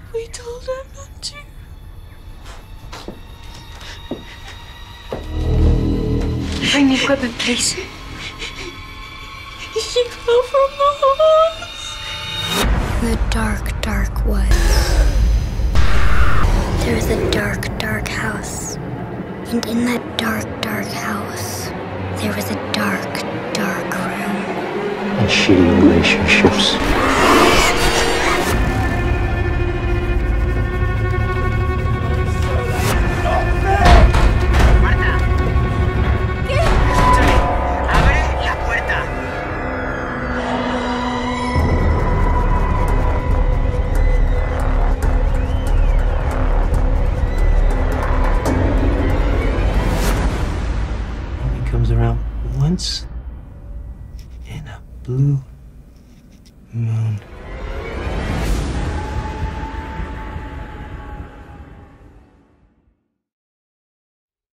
We told her not to. Bring the equipment, please. She fell from the horse. The dark, dark woods. There is a dark, dark house. And in that dark, dark house, there was a dark, dark room. And shitty relationships. Comes around once in a blue moon.